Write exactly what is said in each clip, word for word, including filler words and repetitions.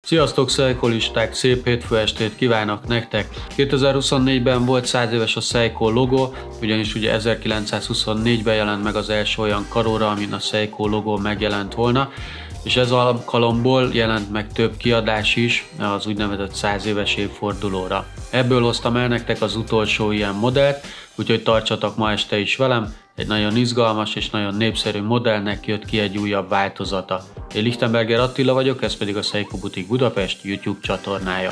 Sziasztok, Seikolisták! Szép hétfő estét kívánok nektek! kétezer-huszonnégyben volt száz éves a Seiko logó, ugyanis ugye ezerkilencszázhuszonnégyben jelent meg az első olyan karóra, amin a Seiko logó megjelent volna, és ez alkalomból jelent meg több kiadás is az úgynevezett száz éves évfordulóra. Ebből hoztam el nektek az utolsó ilyen modellt, úgyhogy tartsatok ma este is velem, egy nagyon izgalmas és nagyon népszerű modellnek jött ki egy újabb változata. Én Lichtenberger Attila vagyok, ez pedig a Seiko Boutique Budapest YouTube csatornája.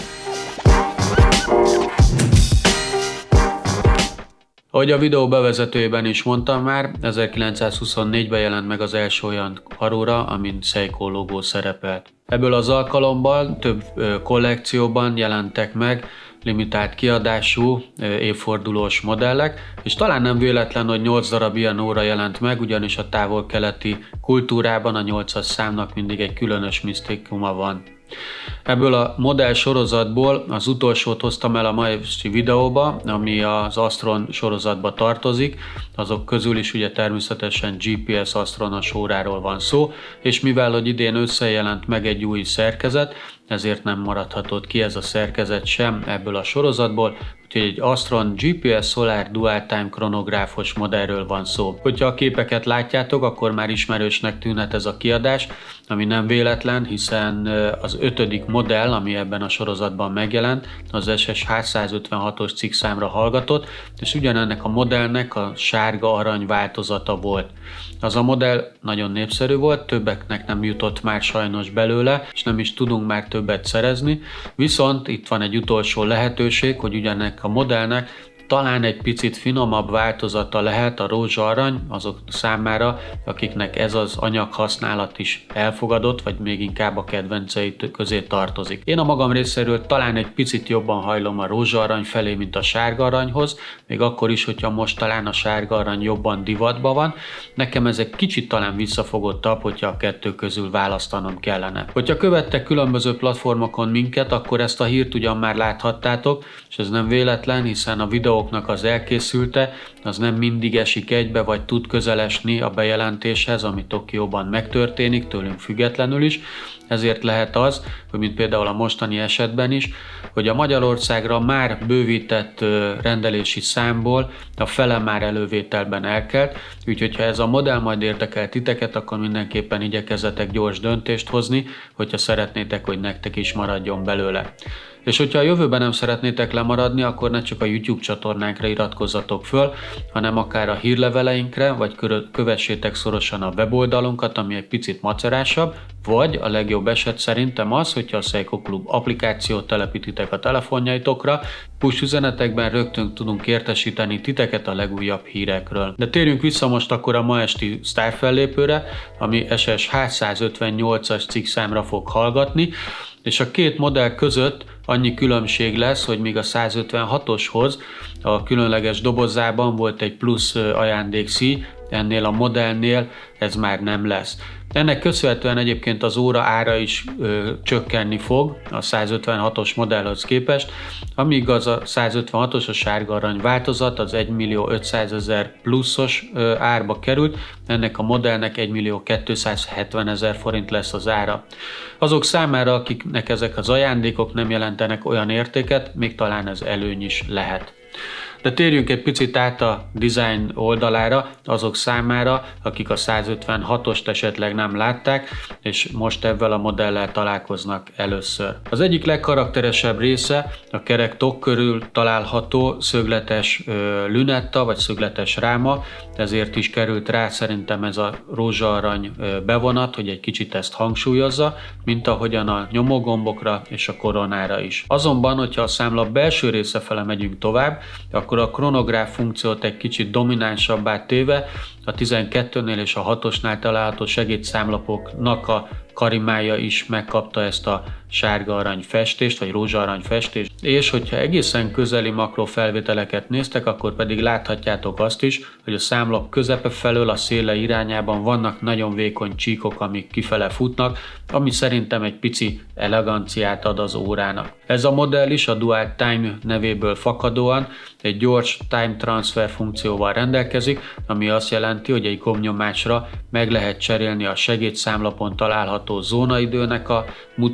Ahogy a videó bevezetőjében is mondtam már, ezerkilencszázhuszonnégyben jelent meg az első olyan karóra, amin Seiko logó szerepelt. Ebből az alkalommal több kollekcióban jelentek meg limitált kiadású évfordulós modellek, és talán nem véletlen, hogy nyolc darab ilyen óra jelent meg, ugyanis a távol-keleti kultúrában a nyolcas számnak mindig egy különös misztikuma van. Ebből a modell sorozatból az utolsót hoztam el a mai videóba, ami az Astron sorozatba tartozik, azok közül is ugye természetesen gé pé es Astronos óráról van szó, és mivel hogy idén összejelent meg egy új szerkezet, ezért nem maradhatott ki ez a szerkezet sem ebből a sorozatból, úgyhogy egy Astron gé pé es Solar Dual Time kronográfos modellről van szó. Hogyha a képeket látjátok, akkor már ismerősnek tűnhet ez a kiadás, ami nem véletlen, hiszen az ötödik modell, ami ebben a sorozatban megjelent, az es es há százötvenhatos cikkszámra hallgatott, és ugyanennek a modellnek a sárga-arany változata volt. Az a modell nagyon népszerű volt, többeknek nem jutott már sajnos belőle, és nem is tudunk már többet szerezni, viszont itt van egy utolsó lehetőség, hogy ugyanek a modellnek talán egy picit finomabb változata lehet a rózsa-arany azok számára, akiknek ez az anyaghasználat is elfogadott, vagy még inkább a kedvencei közé tartozik. Én a magam részéről talán egy picit jobban hajlom a rózsa-arany felé, mint a sárga-aranyhoz, még akkor is, hogyha most talán a sárga-arany jobban divatban van. Nekem ez egy kicsit talán visszafogottabb, hogyha a kettő közül választanom kellene. Hogyha követtek különböző platformokon minket, akkor ezt a hírt ugyan már láthattátok, és ez nem véletlen, hiszen a videó az elkészülte, az nem mindig esik egybe, vagy tud közelesni a bejelentéshez, ami Tokióban megtörténik, tőlünk függetlenül is. Ezért lehet az, hogy mint például a mostani esetben is, hogy a Magyarországra már bővített rendelési számból a fele már elővételben elkelt, úgyhogy ha ez a modell majd érdekel titeket, akkor mindenképpen igyekezzetek gyors döntést hozni, hogyha szeretnétek, hogy nektek is maradjon belőle. És hogyha a jövőben nem szeretnétek lemaradni, akkor ne csak a YouTube csatornánkra iratkozzatok föl, hanem akár a hírleveleinkre, vagy kövessétek szorosan a weboldalunkat, ami egy picit macerásabb, vagy a legjobb eset szerintem az, hogyha a Seiko Club applikációt telepítitek a telefonjaitokra, push üzenetekben rögtön tudunk értesíteni titeket a legújabb hírekről. De térjünk vissza most akkor a ma esti sztárfellépőre, ami es es há százötvennyolcas cikkszámra fog hallgatni, és a két modell között annyi különbség lesz, hogy míg a százötvenhatoshoz a különleges dobozában volt egy plusz ajándékszíj, ennél a modellnél ez már nem lesz. Ennek köszönhetően egyébként az óra ára is ö, csökkenni fog a százötvenhatos modellhez képest, amíg az a százötvenhatos a sárga-arany változat az egymillió ötszázezer pluszos ö, árba került, ennek a modellnek egymillió kétszázhetvenezer forint lesz az ára. Azok számára, akiknek ezek az ajándékok nem jelentenek olyan értéket, még talán ez előny is lehet. De térjünk egy picit át a design oldalára azok számára, akik a százötvenhatost esetleg nem látták, és most ebben a modellel találkoznak először. Az egyik legkarakteresebb része a kerek tok körül található szögletes ö, lünetta, vagy szögletes ráma, ezért is került rá szerintem ez a rózsa-arany ö, bevonat, hogy egy kicsit ezt hangsúlyozza, mint ahogyan a nyomógombokra és a koronára is. Azonban, hogyha a számlap belső része fele megyünk tovább, akkor a kronográf funkciót egy kicsit dominánsabbá téve a tizenkettőnél és a hatosnál található segédszámlapoknak a karimája is megkapta ezt a sárga-arany festést, vagy rózsa-arany festést, és hogyha egészen közeli makrofelvételeket néztek, akkor pedig láthatjátok azt is, hogy a számlap közepe felől a széle irányában vannak nagyon vékony csíkok, amik kifele futnak, ami szerintem egy pici eleganciát ad az órának. Ez a modell is a Dual Time nevéből fakadóan egy gyors time transfer funkcióval rendelkezik, ami azt jelenti, hogy egy gombnyomásra meg lehet cserélni a segédszámlapon található zónaidőnek a mutatóit,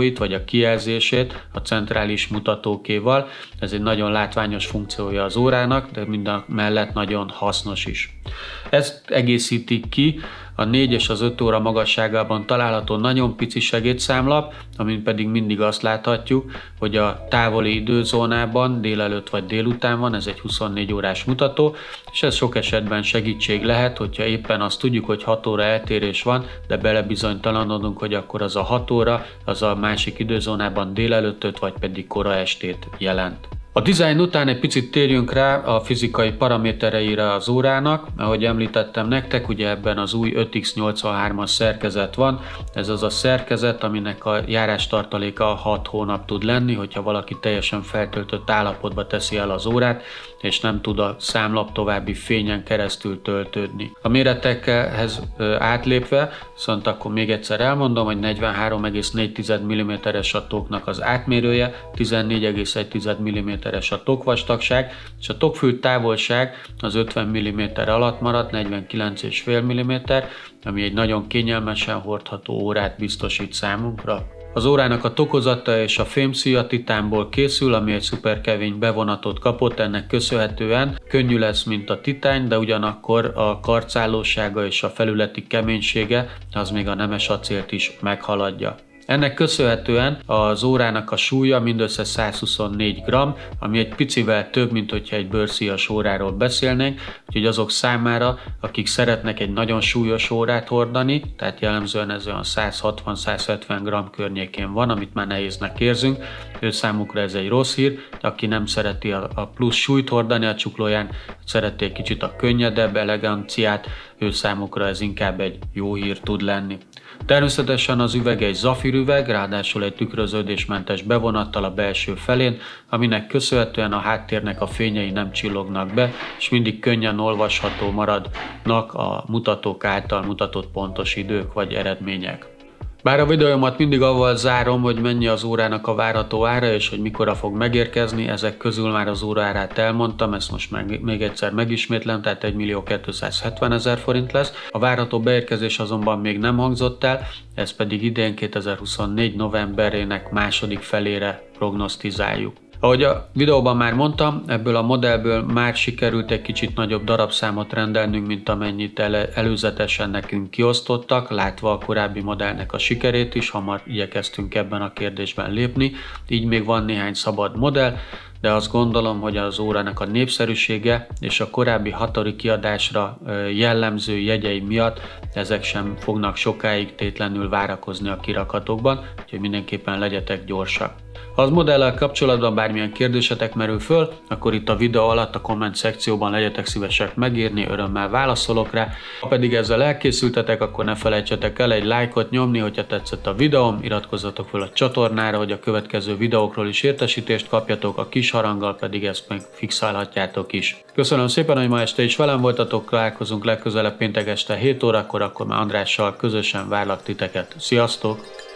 mutatóit, vagy a kijelzését a centrális mutatókéval. Ez egy nagyon látványos funkciója az órának, de minden mellett nagyon hasznos is. Ezt egészítik ki a négy és az öt óra magasságában található nagyon pici segédszámlap, amin pedig mindig azt láthatjuk, hogy a távoli időzónában délelőtt vagy délután van, ez egy huszonnégy órás mutató, és ez sok esetben segítség lehet, hogyha éppen azt tudjuk, hogy hat óra eltérés van, de belebizonytalanodunk, hogy akkor az a hat óra, az a másik időzónában délelőttöt vagy pedig kora estét jelent. A dizájn után egy picit térjünk rá a fizikai paramétereire az órának. Ahogy említettem nektek, ugye ebben az új öt x nyolcvanhármas szerkezet van. Ez az a szerkezet, aminek a járástartaléka hat hónap tud lenni, hogyha valaki teljesen feltöltött állapotba teszi el az órát, és nem tud a számlap további fényen keresztül töltődni. A méretekhez átlépve, viszont akkor még egyszer elmondom, hogy negyvenhárom egész négy milliméteres a toknak az átmérője, tizennégy egész egy milliméteres a tokvastagság, és a tokfű távolság az ötven milliméter alatt maradt, negyvenkilenc egész öt milliméter, ami egy nagyon kényelmesen hordható órát biztosít számunkra. Az órának a tokozata és a fémszíja titánból készül, ami egy szuperkevény bevonatot kapott, ennek köszönhetően könnyű lesz, mint a titány, de ugyanakkor a karcállósága és a felületi keménysége az még a nemes acélt is meghaladja. Ennek köszönhetően az órának a súlya mindössze száz huszonnégy gramm, ami egy picivel több, mint hogyha egy bőrszíjas óráról beszélnénk, úgyhogy azok számára, akik szeretnek egy nagyon súlyos órát hordani, tehát jellemzően ez olyan száz hatvan száz hetven gramm környékén van, amit már nehéznek érzünk, ő számukra ez egy rossz hír, de aki nem szereti a plusz súlyt hordani a csuklóján, szereti egy kicsit a könnyedebb eleganciát, ő számukra ez inkább egy jó hír tud lenni. Természetesen az üveg egy zafírüveg, ráadásul egy tükröződésmentes bevonattal a belső felén, aminek köszönhetően a háttérnek a fényei nem csillognak be, és mindig könnyen olvasható maradnak a mutatók által mutatott pontos idők vagy eredmények. Bár a videómat mindig avval zárom, hogy mennyi az órának a várható ára, és hogy mikorra fog megérkezni, ezek közül már az óra árát elmondtam, ezt most meg, még egyszer megismétlem, tehát egy millió kétszázhetvenezer forint lesz. A várható beérkezés azonban még nem hangzott el, ez pedig idén kétezer-huszonnégy novemberének második felére prognosztizáljuk. Ahogy a videóban már mondtam, ebből a modellből már sikerült egy kicsit nagyobb darabszámot rendelnünk, mint amennyit el előzetesen nekünk kiosztottak, látva a korábbi modellnek a sikerét is, hamar igyekeztünk ebben a kérdésben lépni, így még van néhány szabad modell, de azt gondolom, hogy az órának a népszerűsége és a korábbi Hattori kiadásra jellemző jegyei miatt ezek sem fognak sokáig tétlenül várakozni a kirakatokban, úgyhogy mindenképpen legyetek gyorsak. Ha az modellel kapcsolatban bármilyen kérdésetek merül föl, akkor itt a videó alatt a komment szekcióban legyetek szívesek megírni, örömmel válaszolok rá. Ha pedig ezzel elkészültetek, akkor ne felejtsetek el egy lájkot nyomni, hogyha tetszett a videóm, iratkozzatok fel a csatornára, hogy a következő videókról is értesítést kapjatok, a kis haranggal pedig ezt meg fixálhatjátok is. Köszönöm szépen, hogy ma este is velem voltatok, találkozunk legközelebb péntek este hét órakor, akkor már Andrással közösen várlak titeket. Sziasztok!